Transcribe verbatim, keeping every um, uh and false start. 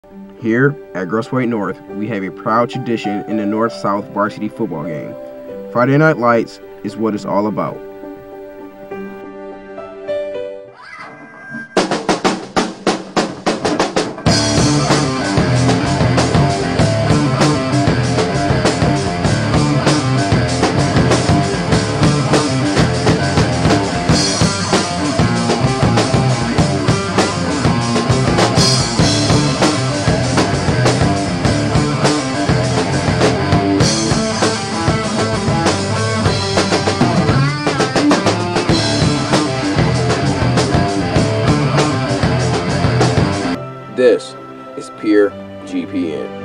Here at Grosse Pointe North, we have a proud tradition in the North-South varsity football game. Friday Night Lights is what it's all about. This is Pure G P N.